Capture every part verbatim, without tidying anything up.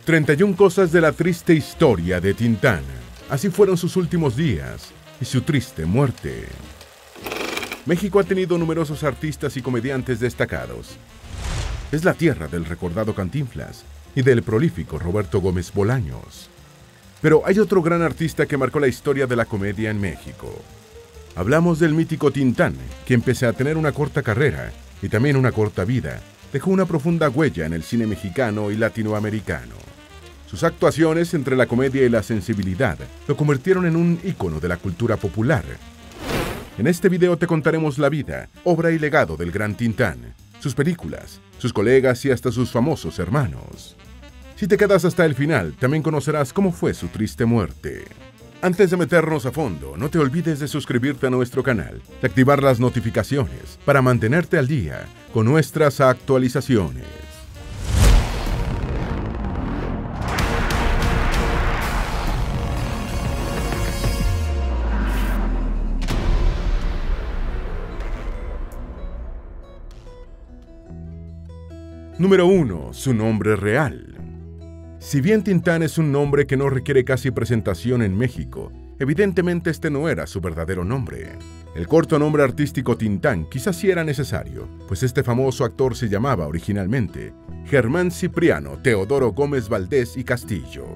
treinta y una cosas de la triste historia de Tintán. Así fueron sus últimos días y su triste muerte. México ha tenido numerosos artistas y comediantes destacados. Es la tierra del recordado Cantinflas y del prolífico Roberto Gómez Bolaños. Pero hay otro gran artista que marcó la historia de la comedia en México. Hablamos del mítico Tintán, quien pese a tener una corta carrera y también una corta vida, dejó una profunda huella en el cine mexicano y latinoamericano. Sus actuaciones entre la comedia y la sensibilidad lo convirtieron en un ícono de la cultura popular. En este video te contaremos la vida, obra y legado del gran Tintán, sus películas, sus colegas y hasta sus famosos hermanos. Si te quedas hasta el final, también conocerás cómo fue su triste muerte. Antes de meternos a fondo, no te olvides de suscribirte a nuestro canal, de activar las notificaciones para mantenerte al día con nuestras actualizaciones. Número uno. Su nombre real. Si bien Tintán es un nombre que no requiere casi presentación en México, evidentemente este no era su verdadero nombre. El corto nombre artístico Tintán quizás sí era necesario, pues este famoso actor se llamaba originalmente Germán Cipriano Teodoro Gómez Valdés y Castillo.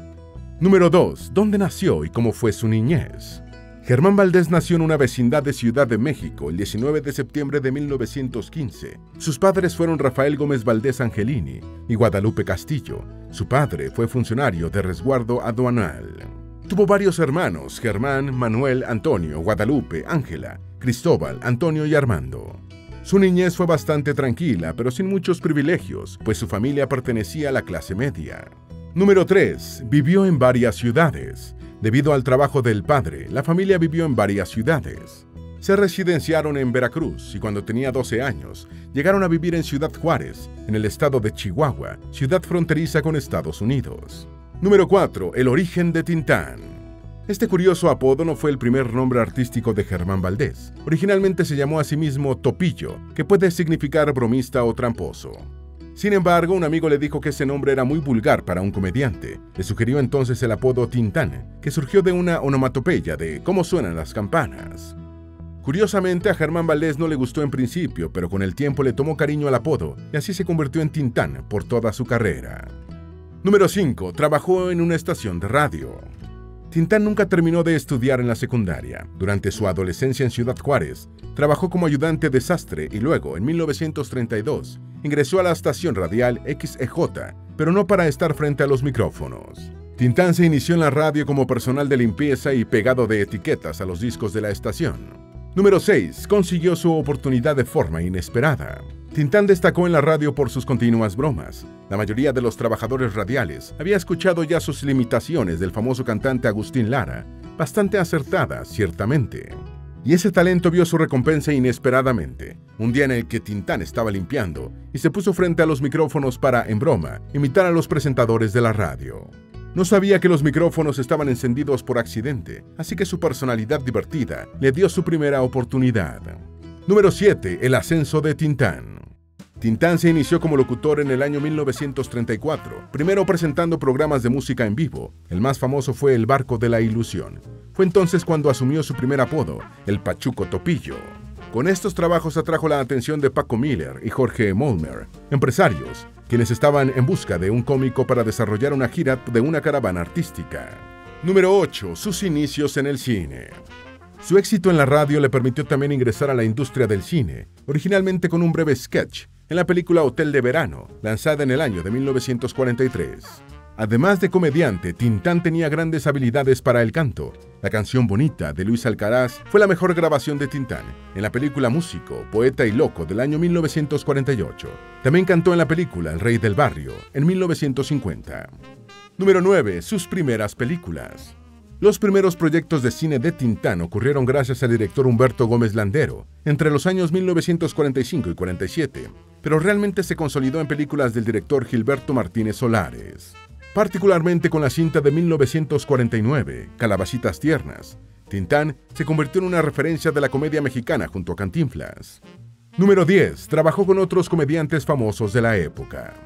Número dos. ¿Dónde nació y cómo fue su niñez? Germán Valdés nació en una vecindad de Ciudad de México el diecinueve de septiembre de mil novecientos quince. Sus padres fueron Rafael Gómez Valdés Angelini y Guadalupe Castillo. Su padre fue funcionario de resguardo aduanal. Tuvo varios hermanos: Germán, Manuel, Antonio, Guadalupe, Ángela, Cristóbal, Antonio y Armando. Su niñez fue bastante tranquila, pero sin muchos privilegios, pues su familia pertenecía a la clase media. Número tres. Vivió en varias ciudades. Debido al trabajo del padre, la familia vivió en varias ciudades. Se residenciaron en Veracruz y cuando tenía doce años, llegaron a vivir en Ciudad Juárez, en el estado de Chihuahua, ciudad fronteriza con Estados Unidos. Número cuatro. El origen de Tintán. Este curioso apodo no fue el primer nombre artístico de Germán Valdés. Originalmente se llamó a sí mismo Topillo, que puede significar bromista o tramposo. Sin embargo, un amigo le dijo que ese nombre era muy vulgar para un comediante. Le sugirió entonces el apodo Tintán, que surgió de una onomatopeya de cómo suenan las campanas. Curiosamente, a Germán Valdés no le gustó en principio, pero con el tiempo le tomó cariño al apodo y así se convirtió en Tintán por toda su carrera. Número cinco. Trabajó en una estación de radio. Tintán nunca terminó de estudiar en la secundaria. Durante su adolescencia en Ciudad Juárez, trabajó como ayudante de sastre y luego, en mil novecientos treinta y dos, ingresó a la estación radial X E J, pero no para estar frente a los micrófonos. Tintán se inició en la radio como personal de limpieza y pegado de etiquetas a los discos de la estación. Número seis. Consiguió su oportunidad de forma inesperada. Tintán destacó en la radio por sus continuas bromas. La mayoría de los trabajadores radiales había escuchado ya sus limitaciones del famoso cantante Agustín Lara, bastante acertadas, ciertamente. Y ese talento vio su recompensa inesperadamente, un día en el que Tintán estaba limpiando y se puso frente a los micrófonos para, en broma, imitar a los presentadores de la radio. No sabía que los micrófonos estaban encendidos por accidente, así que su personalidad divertida le dio su primera oportunidad. Número siete. El ascenso de Tintán. Tintán se inició como locutor en el año mil novecientos treinta y cuatro, primero presentando programas de música en vivo. El más famoso fue El Barco de la Ilusión. Fue entonces cuando asumió su primer apodo, el Pachuco Topillo. Con estos trabajos atrajo la atención de Paco Miller y Jorge Molmer, empresarios, quienes estaban en busca de un cómico para desarrollar una gira de una caravana artística. Número ocho. Sus inicios en el cine. Su éxito en la radio le permitió también ingresar a la industria del cine, originalmente con un breve sketch en la película Hotel de Verano, lanzada en el año de mil novecientos cuarenta y tres. Además de comediante, Tintán tenía grandes habilidades para el canto. La canción Bonita de Luis Alcaraz fue la mejor grabación de Tintán en la película Músico, Poeta y Loco del año mil novecientos cuarenta y ocho. También cantó en la película El Rey del Barrio en mil novecientos cincuenta. Número nueve. Sus primeras películas. Los primeros proyectos de cine de Tintán ocurrieron gracias al director Humberto Gómez Landero entre los años mil novecientos cuarenta y cinco y cuarenta y siete, pero realmente se consolidó en películas del director Gilberto Martínez Solares. Particularmente con la cinta de mil novecientos cuarenta y nueve, Calabacitas Tiernas, Tintán se convirtió en una referencia de la comedia mexicana junto a Cantinflas. Número diez. Trabajó con otros comediantes famosos de la época.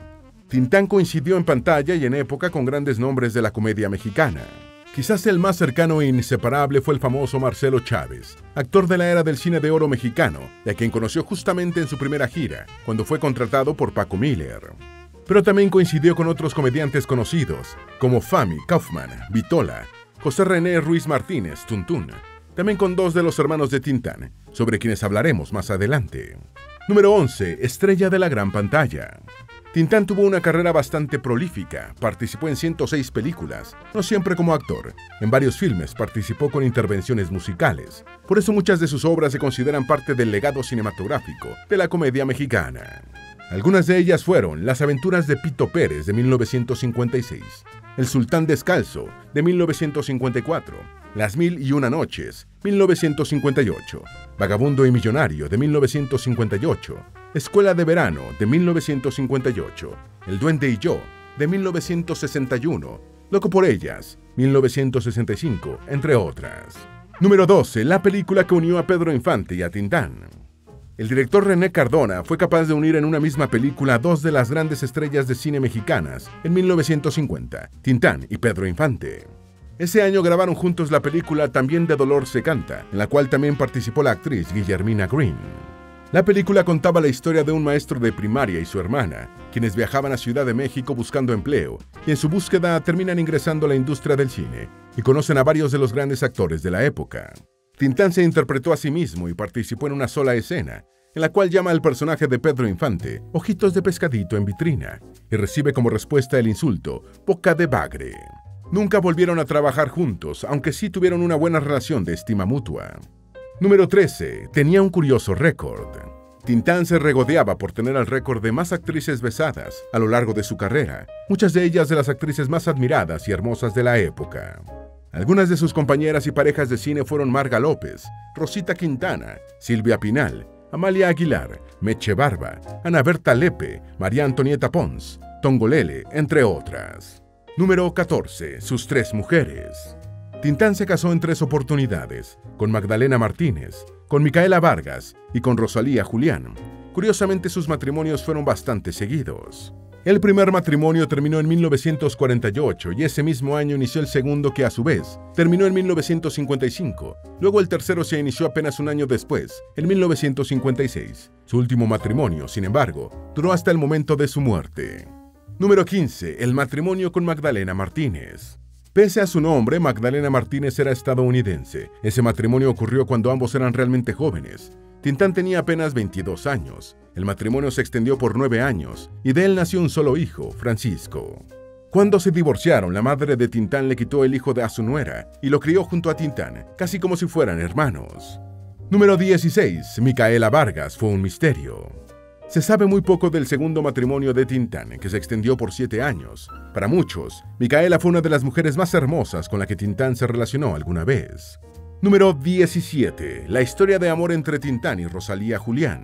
Tintán coincidió en pantalla y en época con grandes nombres de la comedia mexicana. Quizás el más cercano e inseparable fue el famoso Marcelo Chávez, actor de la era del cine de oro mexicano, y a quien conoció justamente en su primera gira, cuando fue contratado por Paco Miller. Pero también coincidió con otros comediantes conocidos, como Fami Kaufman, Vitola, José René Ruiz Martínez, Tuntún, también con dos de los hermanos de Tintán, sobre quienes hablaremos más adelante. Número once. Estrella de la gran pantalla. Tintán tuvo una carrera bastante prolífica, participó en ciento seis películas, no siempre como actor. En varios filmes participó con intervenciones musicales, por eso muchas de sus obras se consideran parte del legado cinematográfico de la comedia mexicana. Algunas de ellas fueron Las aventuras de Pito Pérez de mil novecientos cincuenta y seis, El sultán descalzo de mil novecientos cincuenta y cuatro, Las mil y una noches, mil novecientos cincuenta y ocho, Vagabundo y millonario de mil novecientos cincuenta y ocho, Escuela de verano de mil novecientos cincuenta y ocho, El duende y yo de mil novecientos sesenta y uno, Loco por ellas, mil novecientos sesenta y cinco, entre otras. Número doce. La película que unió a Pedro Infante y a Tintán. El director René Cardona fue capaz de unir en una misma película a dos de las grandes estrellas de cine mexicanas en mil novecientos cincuenta, Tintán y Pedro Infante. Ese año grabaron juntos la película También de Dolor se canta, en la cual también participó la actriz Guillermina Green. La película contaba la historia de un maestro de primaria y su hermana, quienes viajaban a Ciudad de México buscando empleo, y en su búsqueda terminan ingresando a la industria del cine, y conocen a varios de los grandes actores de la época. Tintán se interpretó a sí mismo y participó en una sola escena, en la cual llama al personaje de Pedro Infante ojitos de pescadito en vitrina, y recibe como respuesta el insulto boca de bagre. Nunca volvieron a trabajar juntos, aunque sí tuvieron una buena relación de estima mutua. Número trece. Tenía un curioso récord. Tintán se regodeaba por tener el récord de más actrices besadas a lo largo de su carrera, muchas de ellas de las actrices más admiradas y hermosas de la época. Algunas de sus compañeras y parejas de cine fueron Marga López, Rosita Quintana, Silvia Pinal, Amalia Aguilar, Meche Barba, Ana Berta Lepe, María Antonieta Pons, Tongolele, entre otras. Número catorce. Sus tres mujeres. Tintán se casó en tres oportunidades, con Magdalena Martínez, con Micaela Vargas y con Rosalía Julián. Curiosamente, sus matrimonios fueron bastante seguidos. El primer matrimonio terminó en mil novecientos cuarenta y ocho y ese mismo año inició el segundo, que a su vez terminó en mil novecientos cincuenta y cinco. Luego el tercero se inició apenas un año después, en mil novecientos cincuenta y seis. Su último matrimonio, sin embargo, duró hasta el momento de su muerte. Número quince. El matrimonio con Magdalena Martínez. Pese a su nombre, Magdalena Martínez era estadounidense. Ese matrimonio ocurrió cuando ambos eran realmente jóvenes. Tintán tenía apenas veintidós años. El matrimonio se extendió por nueve años y de él nació un solo hijo, Francisco. Cuando se divorciaron, la madre de Tintán le quitó el hijo de a su nuera y lo crió junto a Tintán, casi como si fueran hermanos. Número dieciséis. Micaela Vargas fue un misterio. Se sabe muy poco del segundo matrimonio de Tintán, que se extendió por siete años. Para muchos, Micaela fue una de las mujeres más hermosas con la que Tintán se relacionó alguna vez. Número diecisiete. La historia de amor entre Tintán y Rosalía Julián.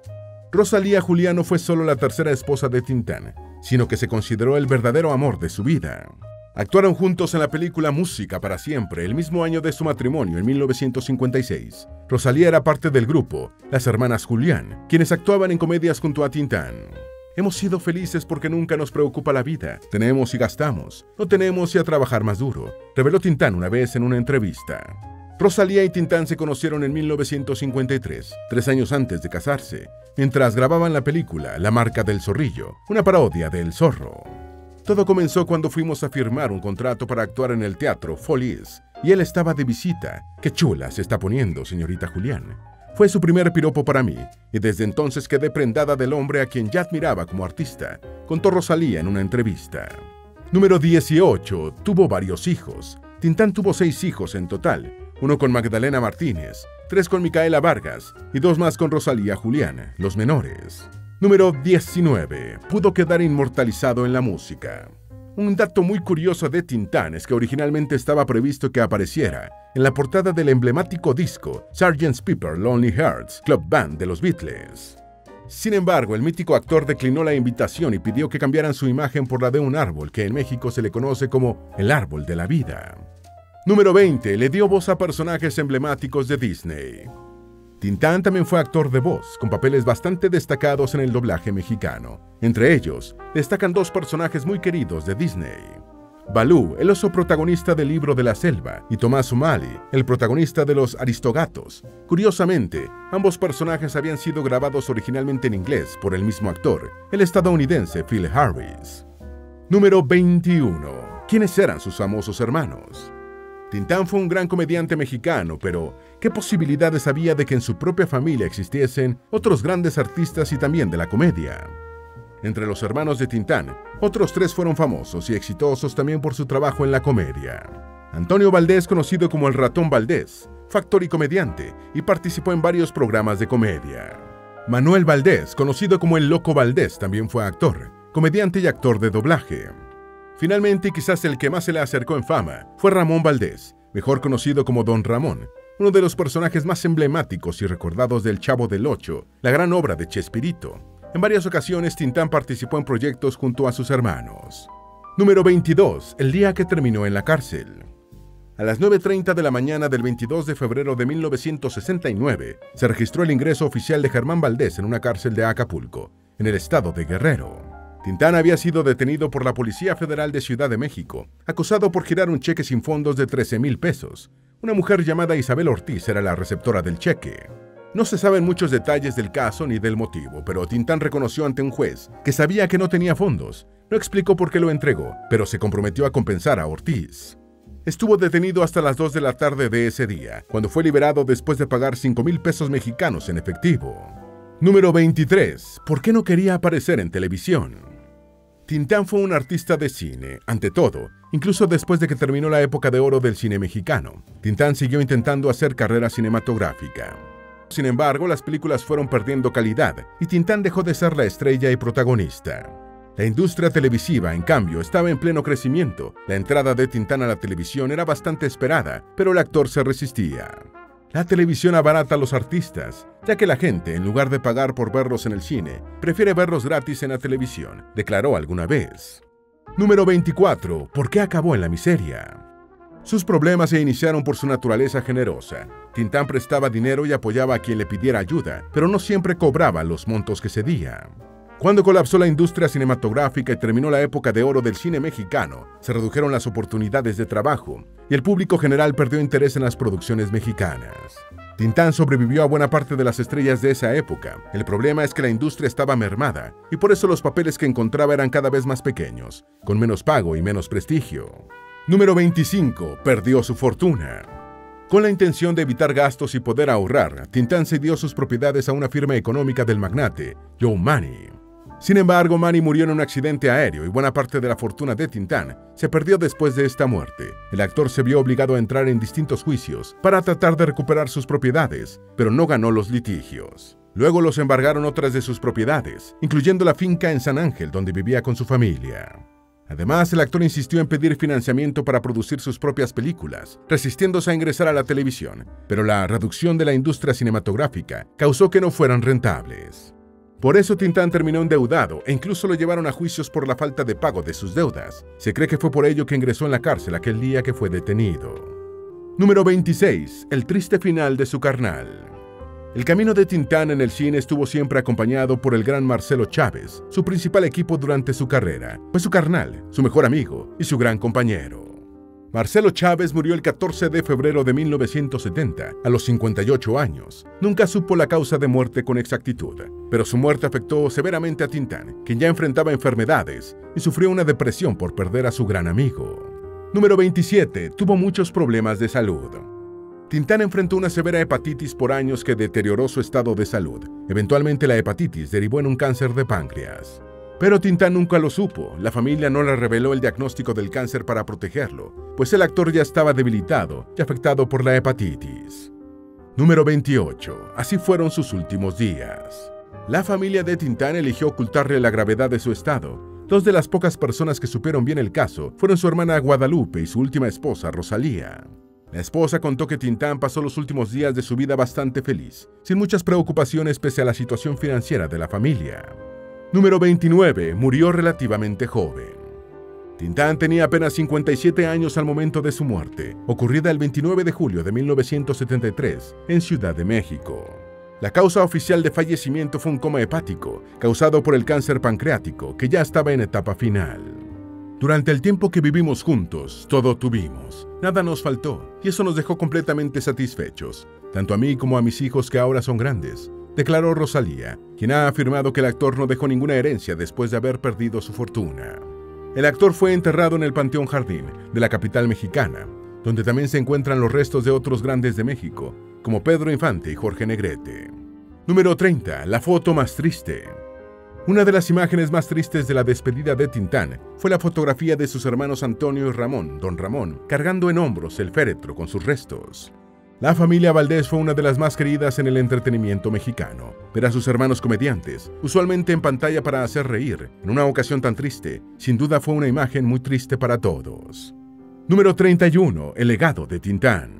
Rosalía Julián no fue solo la tercera esposa de Tintán, sino que se consideró el verdadero amor de su vida. Actuaron juntos en la película Música para siempre, el mismo año de su matrimonio, en mil novecientos cincuenta y seis. Rosalía era parte del grupo, las hermanas Julián, quienes actuaban en comedias junto a Tintán. Hemos sido felices porque nunca nos preocupa la vida. Tenemos y gastamos. No tenemos y a trabajar más duro, reveló Tintán una vez en una entrevista. Rosalía y Tintán se conocieron en mil novecientos cincuenta y tres, tres años antes de casarse, mientras grababan la película La marca del zorrillo, una parodia de El Zorro. Todo comenzó cuando fuimos a firmar un contrato para actuar en el teatro Folies, y él estaba de visita. ¡Qué chula se está poniendo, señorita Julián! Fue su primer piropo para mí, y desde entonces quedé prendada del hombre a quien ya admiraba como artista, contó Rosalía en una entrevista. Número dieciocho. Tuvo varios hijos. Tintán tuvo seis hijos en total, uno con Magdalena Martínez, tres con Micaela Vargas y dos más con Rosalía Julián, los menores. Número diecinueve. Pudo quedar inmortalizado en la música. Un dato muy curioso de Tintán es que originalmente estaba previsto que apareciera en la portada del emblemático disco sergeant Pepper's Lonely Hearts Club Band de los Beatles. Sin embargo, el mítico actor declinó la invitación y pidió que cambiaran su imagen por la de un árbol que en México se le conoce como el árbol de la vida. Número veinte. Le dio voz a personajes emblemáticos de Disney. Tintán también fue actor de voz, con papeles bastante destacados en el doblaje mexicano. Entre ellos, destacan dos personajes muy queridos de Disney: Balú, el oso protagonista del Libro de la Selva, y Tomás O'Malley, el protagonista de Los Aristogatos. Curiosamente, ambos personajes habían sido grabados originalmente en inglés por el mismo actor, el estadounidense Phil Harris. Número veintiuno. ¿Quiénes eran sus famosos hermanos? Tintán fue un gran comediante mexicano, pero ¿qué posibilidades había de que en su propia familia existiesen otros grandes artistas y también de la comedia? Entre los hermanos de Tintán, otros tres fueron famosos y exitosos también por su trabajo en la comedia. Antonio Valdés, conocido como el Ratón Valdés, fue actor y comediante y participó en varios programas de comedia. Manuel Valdés, conocido como el Loco Valdés, también fue actor, comediante y actor de doblaje. Finalmente, y quizás el que más se le acercó en fama, fue Ramón Valdés, mejor conocido como Don Ramón, uno de los personajes más emblemáticos y recordados del Chavo del Ocho, la gran obra de Chespirito. En varias ocasiones, Tintán participó en proyectos junto a sus hermanos. Número veintidós. El día que terminó en la cárcel. A las nueve treinta de la mañana del veintidós de febrero de mil novecientos sesenta y nueve, se registró el ingreso oficial de Germán Valdés en una cárcel de Acapulco, en el estado de Guerrero. Tintán había sido detenido por la Policía Federal de Ciudad de México, acusado por girar un cheque sin fondos de trece mil pesos. Una mujer llamada Isabel Ortiz era la receptora del cheque. No se saben muchos detalles del caso ni del motivo, pero Tintán reconoció ante un juez que sabía que no tenía fondos. No explicó por qué lo entregó, pero se comprometió a compensar a Ortiz. Estuvo detenido hasta las dos de la tarde de ese día, cuando fue liberado después de pagar cinco mil pesos mexicanos en efectivo. Número veintitrés. ¿Por qué no quería aparecer en televisión? Tintán fue un artista de cine, ante todo, incluso después de que terminó la época de oro del cine mexicano. Tintán siguió intentando hacer carrera cinematográfica. Sin embargo, las películas fueron perdiendo calidad y Tintán dejó de ser la estrella y protagonista. La industria televisiva, en cambio, estaba en pleno crecimiento. La entrada de Tintán a la televisión era bastante esperada, pero el actor se resistía. La televisión abarata a los artistas, ya que la gente, en lugar de pagar por verlos en el cine, prefiere verlos gratis en la televisión, declaró alguna vez. Número veinticuatro. ¿Por qué acabó en la miseria? Sus problemas se iniciaron por su naturaleza generosa. Tintán prestaba dinero y apoyaba a quien le pidiera ayuda, pero no siempre cobraba los montos que cedía. Cuando colapsó la industria cinematográfica y terminó la época de oro del cine mexicano, se redujeron las oportunidades de trabajo y el público general perdió interés en las producciones mexicanas. Tintán sobrevivió a buena parte de las estrellas de esa época. El problema es que la industria estaba mermada y por eso los papeles que encontraba eran cada vez más pequeños, con menos pago y menos prestigio. Número veinticinco. Perdió su fortuna. Con la intención de evitar gastos y poder ahorrar, Tintán cedió sus propiedades a una firma económica del magnate, Joe Manny. Sin embargo, Manny murió en un accidente aéreo y buena parte de la fortuna de Tintán se perdió después de esta muerte. El actor se vio obligado a entrar en distintos juicios para tratar de recuperar sus propiedades, pero no ganó los litigios. Luego los embargaron otras de sus propiedades, incluyendo la finca en San Ángel donde vivía con su familia. Además, el actor insistió en pedir financiamiento para producir sus propias películas, resistiéndose a ingresar a la televisión, pero la reducción de la industria cinematográfica causó que no fueran rentables. Por eso Tintán terminó endeudado e incluso lo llevaron a juicios por la falta de pago de sus deudas. Se cree que fue por ello que ingresó en la cárcel aquel día que fue detenido. Número veintiséis. El triste final de su carnal. El camino de Tintán en el cine estuvo siempre acompañado por el gran Marcelo Chávez, su principal equipo durante su carrera. Fue su carnal, su mejor amigo y su gran compañero. Marcelo Chávez murió el catorce de febrero de mil novecientos setenta, a los cincuenta y ocho años. Nunca supo la causa de muerte con exactitud, pero su muerte afectó severamente a Tintán, quien ya enfrentaba enfermedades y sufrió una depresión por perder a su gran amigo. Número veintisiete. Tuvo muchos problemas de salud. Tintán enfrentó una severa hepatitis por años que deterioró su estado de salud. Eventualmente la hepatitis derivó en un cáncer de páncreas. Pero Tintán nunca lo supo. La familia no le reveló el diagnóstico del cáncer para protegerlo, pues el actor ya estaba debilitado y afectado por la hepatitis. Número veintiocho. Así fueron sus últimos días. La familia de Tintán eligió ocultarle la gravedad de su estado. Dos de las pocas personas que supieron bien el caso fueron su hermana Guadalupe y su última esposa, Rosalía. La esposa contó que Tintán pasó los últimos días de su vida bastante feliz, sin muchas preocupaciones pese a la situación financiera de la familia. Número veintinueve. Murió relativamente joven. Tintán tenía apenas cincuenta y siete años al momento de su muerte, ocurrida el veintinueve de julio de mil novecientos setenta y tres en Ciudad de México. La causa oficial de fallecimiento fue un coma hepático, causado por el cáncer pancreático, que ya estaba en etapa final. Durante el tiempo que vivimos juntos, todo tuvimos, nada nos faltó, y eso nos dejó completamente satisfechos, tanto a mí como a mis hijos que ahora son grandes, declaró Rosalía, quien ha afirmado que el actor no dejó ninguna herencia después de haber perdido su fortuna. El actor fue enterrado en el Panteón Jardín de la capital mexicana, donde también se encuentran los restos de otros grandes de México, como Pedro Infante y Jorge Negrete. Número treinta. La foto más triste. Una de las imágenes más tristes de la despedida de Tintán fue la fotografía de sus hermanos Antonio y Ramón, Don Ramón, cargando en hombros el féretro con sus restos. La familia Valdés fue una de las más queridas en el entretenimiento mexicano. Ver a sus hermanos comediantes, usualmente en pantalla para hacer reír, en una ocasión tan triste, sin duda fue una imagen muy triste para todos. Número treinta y uno. El legado de Tintán.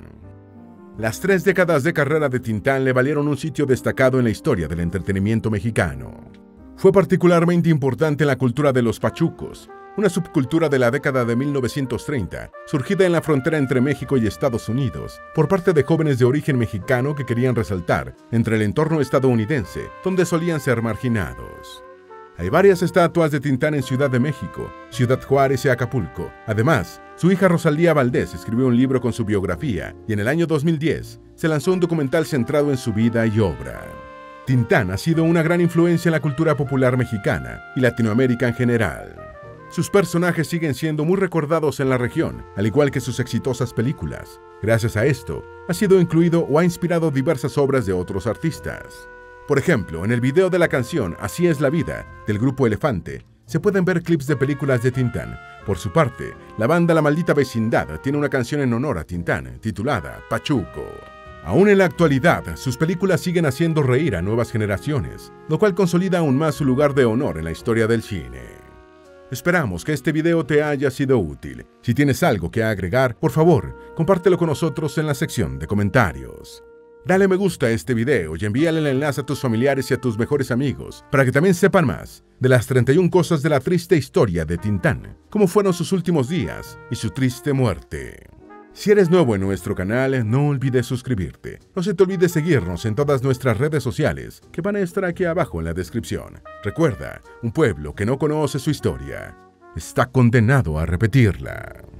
Las tres décadas de carrera de Tintán le valieron un sitio destacado en la historia del entretenimiento mexicano. Fue particularmente importante en la cultura de los pachucos, una subcultura de la década de mil novecientos treinta, surgida en la frontera entre México y Estados Unidos, por parte de jóvenes de origen mexicano que querían resaltar entre el entorno estadounidense, donde solían ser marginados. Hay varias estatuas de Tintán en Ciudad de México, Ciudad Juárez y Acapulco. Además, su hija Rosalía Valdés escribió un libro con su biografía y en el año dos mil diez se lanzó un documental centrado en su vida y obra. Tintán ha sido una gran influencia en la cultura popular mexicana y Latinoamérica en general. Sus personajes siguen siendo muy recordados en la región, al igual que sus exitosas películas. Gracias a esto, ha sido incluido o ha inspirado diversas obras de otros artistas. Por ejemplo, en el video de la canción Así es la vida, del grupo Elefante, se pueden ver clips de películas de Tintán. Por su parte, la banda La Maldita Vecindad tiene una canción en honor a Tintán, titulada Pachuco. Aún en la actualidad, sus películas siguen haciendo reír a nuevas generaciones, lo cual consolida aún más su lugar de honor en la historia del cine. Esperamos que este video te haya sido útil. Si tienes algo que agregar, por favor, compártelo con nosotros en la sección de comentarios. Dale me gusta a este video y envíale el enlace a tus familiares y a tus mejores amigos para que también sepan más de las treinta y una cosas de la triste historia de Tintán, cómo fueron sus últimos días y su triste muerte. Si eres nuevo en nuestro canal, no olvides suscribirte. No se te olvide seguirnos en todas nuestras redes sociales, que van a estar aquí abajo en la descripción. Recuerda, un pueblo que no conoce su historia está condenado a repetirla.